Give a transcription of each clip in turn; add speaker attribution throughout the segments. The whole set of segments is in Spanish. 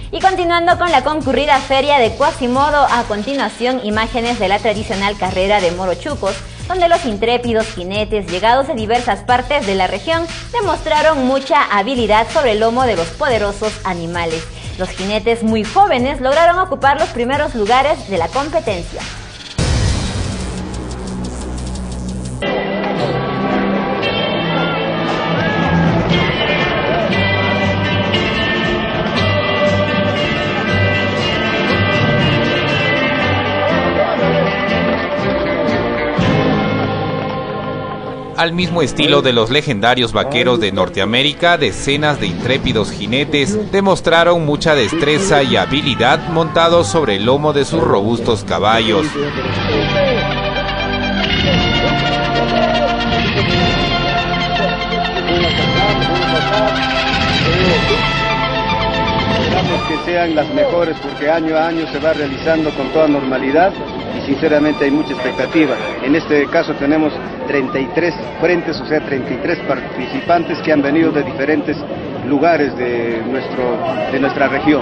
Speaker 1: Y continuando con la concurrida feria de Quasimodo, a continuación imágenes de la tradicional carrera de morochucos, donde los intrépidos jinetes llegados de diversas partes de la región demostraron mucha habilidad sobre el lomo de los poderosos animales. Los jinetes muy jóvenes lograron ocupar los primeros lugares de la competencia.
Speaker 2: Al mismo estilo de los legendarios vaqueros de Norteamérica, decenas de intrépidos jinetes demostraron mucha destreza y habilidad montados sobre el lomo de sus robustos caballos.
Speaker 3: Esperamos que sean las mejores porque año a año se va realizando con toda normalidad y sinceramente hay mucha expectativa. En este caso tenemos 33 frentes, o sea 33 participantes que han venido de diferentes lugares de nuestra región.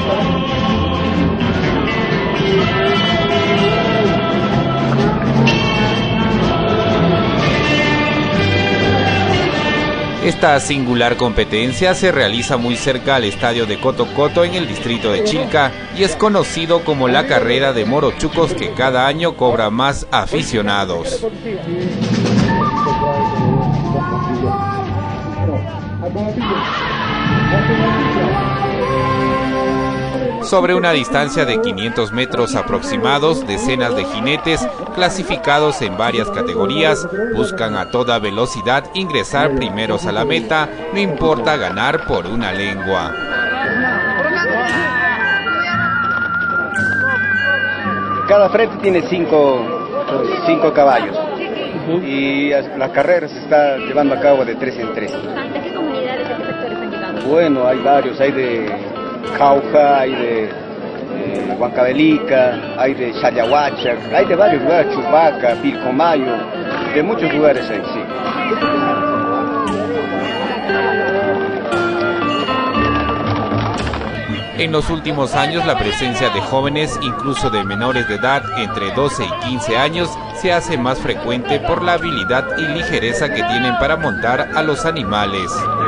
Speaker 2: Esta singular competencia se realiza muy cerca al estadio de Cotocoto en el distrito de Chilca y es conocido como la carrera de morochucos, que cada año cobra más aficionados. Sobre una distancia de 500 metros aproximados, decenas de jinetes, clasificados en varias categorías, buscan a toda velocidad ingresar primeros a la meta, no importa ganar por una lengua.
Speaker 3: Cada frente tiene cinco caballos y la carrera se está llevando a cabo de 3 en 3.
Speaker 1: ¿De qué comunidades, de qué sectores están llegando?
Speaker 3: Bueno, hay varios, hay de Jauja, hay de Huancavelica, hay de Chayahuacha, hay de varios lugares, Chubaca, Pilcomayo, de muchos lugares hay, sí.
Speaker 2: En los últimos años, la presencia de jóvenes, incluso de menores de edad, entre 12 y 15 años, se hace más frecuente por la habilidad y ligereza que tienen para montar a los animales.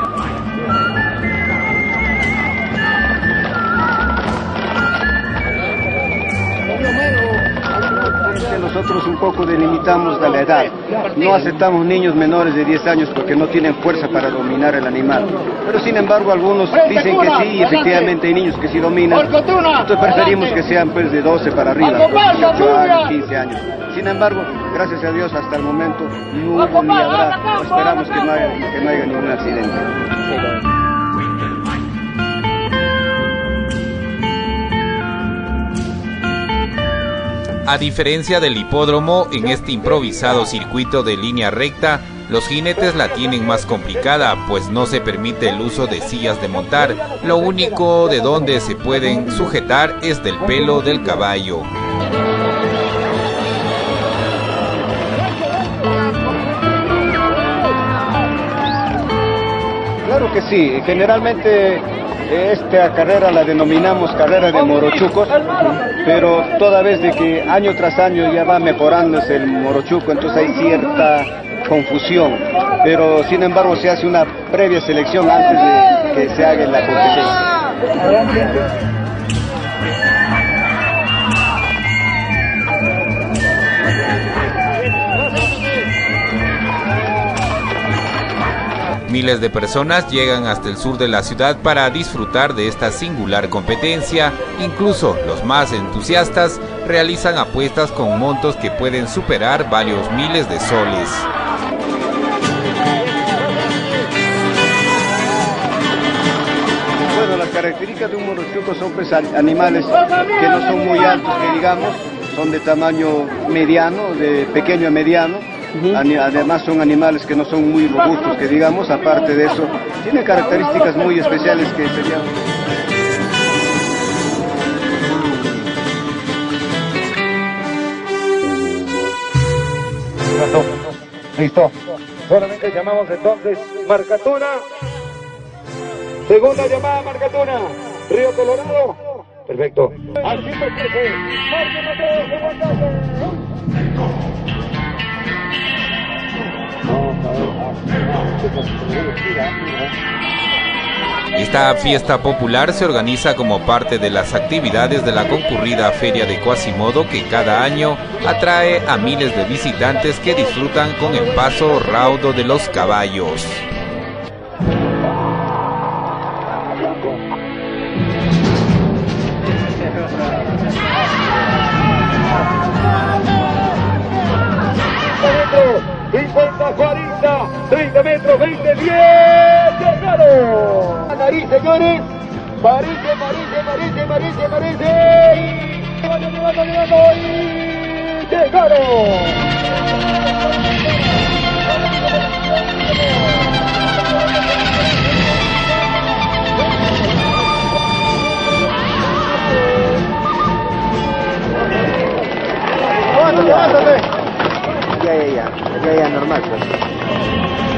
Speaker 3: Nosotros un poco delimitamos la edad, no aceptamos niños menores de 10 años porque no tienen fuerza para dominar el animal, pero sin embargo algunos dicen que sí y efectivamente hay niños que sí dominan, entonces preferimos que sean pues de 12 para arriba, 18 años, 15 años. Sin embargo, gracias a Dios hasta el momento no hubo ni habrá, esperamos que no haya ningún accidente.
Speaker 2: A diferencia del hipódromo, en este improvisado circuito de línea recta, los jinetes la tienen más complicada, pues no se permite el uso de sillas de montar. Lo único de donde se pueden sujetar es del pelo del caballo.
Speaker 3: Claro que sí, generalmente esta carrera la denominamos carrera de morochucos, pero toda vez de que año tras año ya va mejorándose el morochuco, entonces hay cierta confusión, pero sin embargo se hace una previa selección antes de que se haga la competencia.
Speaker 2: Miles de personas llegan hasta el sur de la ciudad para disfrutar de esta singular competencia. Incluso los más entusiastas realizan apuestas con montos que pueden superar varios miles de soles.
Speaker 3: Bueno, las características de un morochuco son pues animales que no son muy altos, que digamos, son de tamaño mediano, de pequeño a mediano. Además son animales que no son muy robustos, que digamos, aparte de eso, tienen características muy especiales que serían...
Speaker 4: Listo. Solamente llamamos entonces marcatuna. Segunda llamada, marcatuna. Río Colorado. Perfecto. Al 113. Marque Mateo, aguantate.
Speaker 2: Esta fiesta popular se organiza como parte de las actividades de la concurrida Feria de Quasimodo, que cada año atrae a miles de visitantes que disfrutan con el paso raudo de los caballos.
Speaker 4: Metros, 50, 40, 30 metros, 20, 10, llegaron. Nariz, señores. Parece. Llegando y llegaron.
Speaker 3: Aguántate. Ya, normal. Pues.